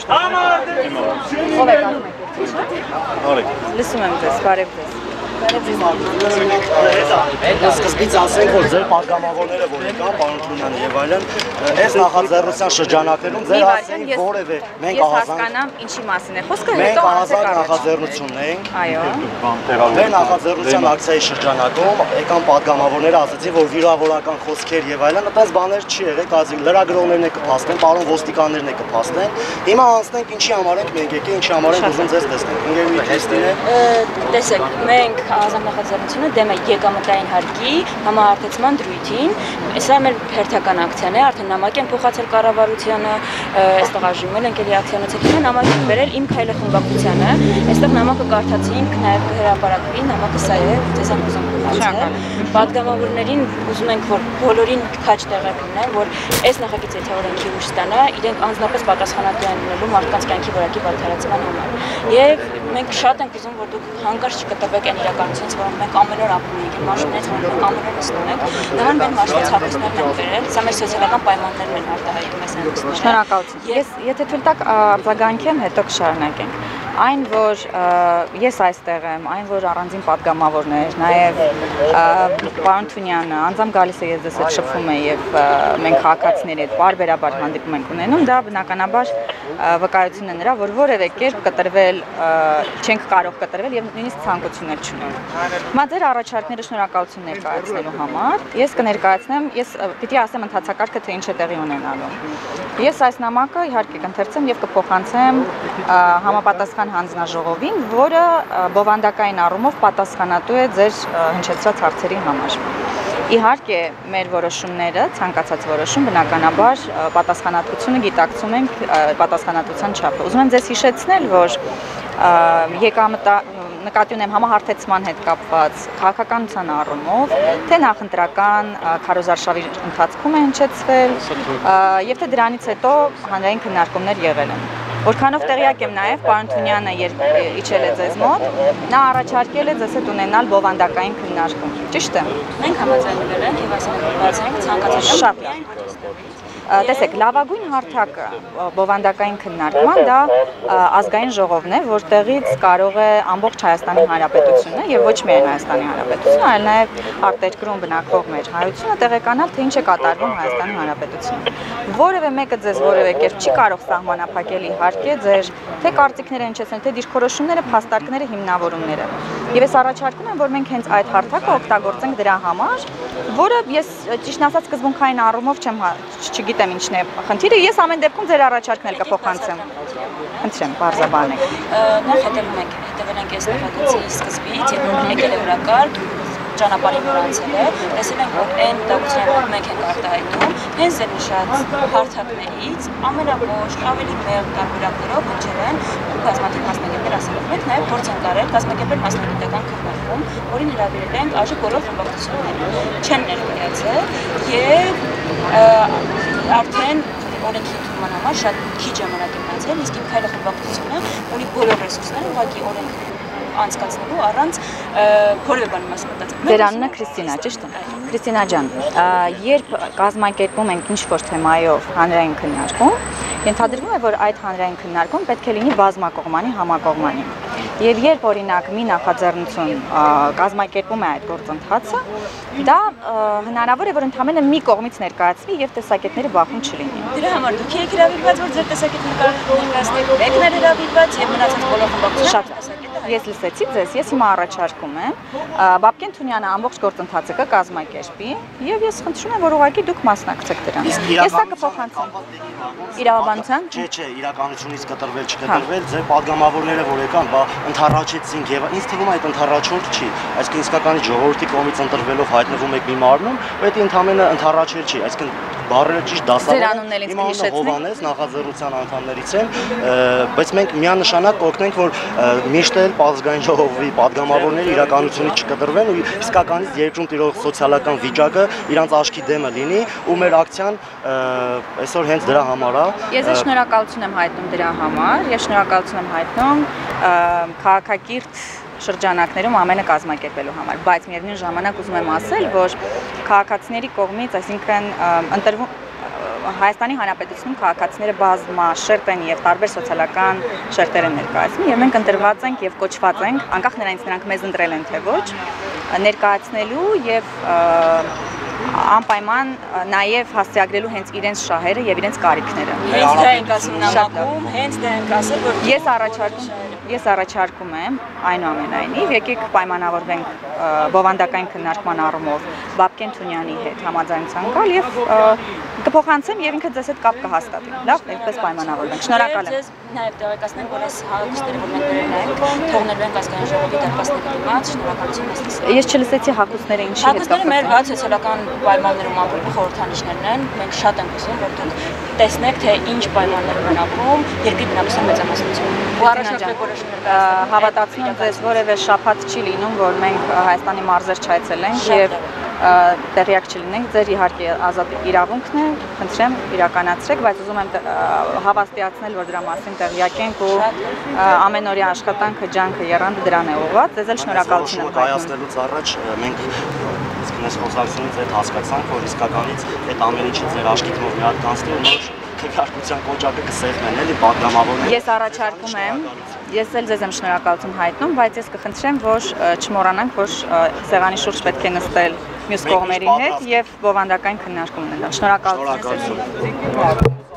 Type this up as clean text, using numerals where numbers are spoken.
Ով է կազմակերպիչը։ Լսում եմ ձեզ, բարև ձեզ։ Սկզբից ասենք, որ ձեր պատգամավորները, որ եկան, պարոն Թունյան եւ այլն, այս նախաձեռնության շրջանակներում ձեր հասցեին որևէ մենք հասկանամ ինչի մասին է խոսքը, մենք հետո ազատ նախաձեռնություն ենք։ Այո։ Մեր նախաձեռնության ակցիայի շրջանակում եկան պատգամավորները, ասացին, որ վիրավորական խոսքեր եւ այլն, այդպես բաներ չի եղել, կազմի լրագրողներն է կփաստեն, պարոն ոստիկաններն է կփաստեն։ Հիմա անցնենք ինչի համար ենք մենք եկել, ինչի համար ենք ուզում ձեզ տեսնել։ Ընկերուի տեսնին է։ Տեսեք, մենք ազատ նախաձեռնությունը դեմ է եկամտային հարկի համահարթեցման դրույթին։ Սա մեր հերթական ակցիան է, արդեն նամակ են փոխացել կառավարությանը, այստեղ այժմ ենք էլի ակցիաները, նամակ են բերել իմ քայլը խմբակցությանը, այստեղ նամակը կարդացինք, նաև կհրապարակվի, նամակը սա է, ձեզ ենք ուզում փոխանցել։ Պատգամավորներին ուզում ենք, որ բոլորին քաջ տեղակ լինեն, որ այս նախագիծը եթե օրենքի ուժ ստանա, իրենք անձնապես պատասխանատու են լինելու մարդկանց կյանքի որակի բարդարացման համար։ Եվ մենք շատ ենք ուզում, որ դուք հանկարծ չկտրվեք այն իրականությունից, որոնք մենք ամեն օր ապրում ենք, mașinăți, մենք ամեն օր նստում ենք, նրան մեր մասնաց հապուսներն են վերել, սա մեր սոցիալական պայմաններն են արտահայտում այս հանդիսները։ Շնորհակալություն։ Ես եթե թույլ տաք արձագանքեմ, հետո կշարունակենք։ Այն, որ ես այստեղ եմ, այն, որ առանձին պատգամավորներ, նաև պարոն Թունյանը անձամբ գալիս է ես ձեզ հետ շփվում է եւ մենք քաղաքացիների հետ բարբերաբար հանդիպում ենք ունենում, դա բնականաբար վկայություն է նրա, որ որևէ կերպ կտրվել չենք կարող կտրվել եւ նույնիսկ ցանկություններ չունենք։ Հիմա ձեր առաջարկները շնորհակալություն ներկայացնելու համար ես կներկայացնեմ, ես պիտի ասեմ ընթացակարգը թե ինչ է տեղի ունենալու։ Ես այս նամակը իհարկե կընթերցեմ եւ կփոխանցեմ համապատասխան հանձնաժողովին, որը բովանդակային առումով պատասխանատու է ձեր հնչեցրած հարցերի համար։ Իհարկե, մեր որոշումները, ցանկացած որոշում, բնականաբար պատասխանատվությունը գիտակցում ենք պատասխանատվության չափը։ Ուզում եմ ձեզ հիշեցնել, որ նկատի ունեմ համահարթեցման հետ կապված քաղաքականության առումով, թե նախընտրական քարոզարշավի ընթացքում է հնչեցվել եւ թե դրանից հետո հանրային քննարկումներ եղել են։ Որքանով տեղյակ եմ նաև պարոն Թունյանը իջել է ձեզ մոտ, նա առաջարկել է ձեզ հետ ունենալ բովանդակային քննարկում։ Ճիշտ է։ Մենք համաձայնվել ենք եւ այսօր բացենք ցանկացած շատ տեսեք, լավագույն հարթակը բովանդակային քննարկման դա ազգային ժողովն է, որտեղից կարող է ամբողջ Հայաստանի Հանրապետությունը եւ ոչ միայն Հայաստանի Հանրապետությունը, այլ նաեւ արտերկրում բնակվող մեր հայությունը տեղեկանալ, թե ինչ է կատարվում Հայաստանի Հանրապետությունում։ Որևէ մեկը ձեզ որևէ կերպ չի կարող սահմանափակել իհարկե ձեր թե կարծիքները հնչեցնել, թե դիրքորոշումները, փաստարկները, հիմնավորումները։ Եվ ես առաջարկում եմ, որ մենք հենց այդ հարթակը օգտագործենք դրա համար, որը ես ճիշտ ասած սկզբունքային առումով չգիտեմ ինչն է խնդիրը, ես ամեն դեպքում ձեր առաջարկն էլ կփոխանցեմ։ Խնդրեմ, բարձրաբանեք։ Նախ հետևել ենք այս նախագծի սկզբից, երբ եկել է օրակարգ, ճանապարհին որ անցել է, տեսել ենք, որ այն դատությունները մենք ենք արտահայտում, հենց ձեր նշած հարթակներից ամենագործ, ավելի մեղմ տարբերակներով հնչել են բազմաթիվ մասնագետներ ասելով, մենք նաև փորձ ենք արել կազմակերպել մասնագիտական քննարկում, որին հրավիրել ենք այժմ բոլոր խմբակցությունները չեն ներկայացել եւ արդեն օրենքի ընդունման համար շատ քիչ ժամանակ է մնացել, իսկ իմ քայլը խմբակցությունը ունի բոլոր ռեսուրսները ուղղակի օրենք անցկացնելու առանց որևէ բանի մաս մտածել։ Ձեր անունը Քրիստինա, ճիշտ է։ Քրիստինա ջան, երբ կազմակերպում ենք ինչ-որ թեմայով հանրային քննարկում, ենթադրվում է, որ այդ հանրային քննարկում պետք է լինի բազմակողմանի, համակողմանի։ Եվ երբ օրինակ մի նախաձեռնություն կազմակերպում է այդ գործընթացը, դա հնարավոր է, որ ընդամենը մի կողմից ներկայացվի եւ տեսակետները բախում չլինի։ Դրա համար դուք եք հրավիրված, որ ձեր տեսակետները ներկայացնեք, մեկն է հրավիրված եւ մնացած բոլոր խմբակցությունները։ Ես լսեցի ձեզ, ես հիմա առաջարկում եմ Բաբկեն Թունյանը ամբողջ գործընթացը կկազմակերպի եւ ես խնդրում եմ, որ ուղղակի դուք մասնակցեք դրան։ Ես սա կփոխանցեմ։ Իրավաբանության։ Չէ, իրականությունից կտրվել, չկտրվել, ձեր պատգամավորները որ եկան, բա ընթառաջեցինք եւ ինձ թվում է այդ ընթառաջորդ չի, այսինքն իսկականի ժողովրդի կողմից ընտրվելով հայտնվում եք մի մարմնում, պետք է ընդամենը ընթառաջել չի, այսինքն բառերը ճիշտ դասավորել։ Իմ անունը Հովհաննես, նախաձեռնության անդամներից եմ, բայց մենք միանշանակ կօգնենք, որ միշտ էլ ազգային ժողովի պատգամավորները իրականությունից չկտրվեն ու իսկականից երկրում տիրող սոցիալական վիճակը իրանց աչքի դեմը լինի ու մեր ակցիան այսօր հենց դրա համար է։ Ես շնորհակալություն եմ հայտնում դրա համար, ես շնորհակալություն եմ հայտնում քաղաքակիրթ շրջանակներում ամենը կազմակերպելու համար, բայց միևնույն ժամանակ ուզում եմ ասել, որ քաղաքացիների կողմից, այսինքն Հայաստանի Հանրապետությունում քաղաքացիները բազմաշերտ են եւ տարբեր սոցիալական շերտեր են ներկայացնում եւ մենք ընտրված ենք եւ կոչված ենք, անկախ նրանից նրանք մեզ ընտրել են թե ոչ, ներկայացնելու եւ անպայման նաև հասցեագրելու հենց իրենց շահերը եւ իրենց կարիքները։ Հենց դա ենք ասում նամակում, հենց դա ենք ասել, որ ես առաջարկում եմ այնուամենայնիվ եկեք պայմանավորվենք բովանդակային քննարկման առումով Բաբկեն Թունյանի հետ համաձայնության գալ եւ կփոխանցեմ եւ ինքը ձեզ հետ կապ կհաստատի։ Լավ, այդպես պայմանավորվենք։ Շնորհակալ եմ։ Նաև տեղեկացնենք, որ այս հակոստերը, որ մենք դրել ենք, թողնելու ենք ազգային ժողովի դարպասների դիմաց, շնորհակալություն ասեմ։ Ես չլսեցի հակոստները ինչի հետ կապված։ Հակոստները մեր բաց սոցիալական պայմաններում ապրելու խորհրդանիշներն են։ Մենք շատ ենք ուզում, որ դուք տեսնեք, թե ինչ պայմաններում են ապրում երկրի բնակչության մեծամասնությունը։ Ու առաջնորդեք որոշումներ հավատացնում եմ ձեզ, որևէ շաբաթ չի լինում, որ մենք Հայաստանի մարզեր չայցելենք եւ տեղյակ չլինենք, ձեր իհարկե ազատ իրավունքն է, խնդրեմ իրականացրեք, բայց ուզում եմ հավաստիացնել, որ դրա մասին տեղյակ ենք ու ամենօրյա աշխատանքը, ջանքը, եռանդը դրան է ուղղված, ձեզ էլ շնորհակալություն եմ կայացնելուց առաջ մենք իսկ մեզ խոսակցությունից այդ հասկացանք, որ իսկականից այդ ամեն ինչը ձեր աշկիթմով մի հատ կանցնի ու նոր քննարկության կոճակը կսեղմեն, էլի պատգամավորներ։ Ես առաջարկում եմ, ես էլ ձեզ եմ շնորհակալություն հայտնում, բայց ես կխնդրեմ, որ չմոռանանք, որ սեղանի շուրջ պետք է նստել մյուս կողմերի հետ եւ բովանդակային քննարկում ունենալ։ Շնորհակալություն։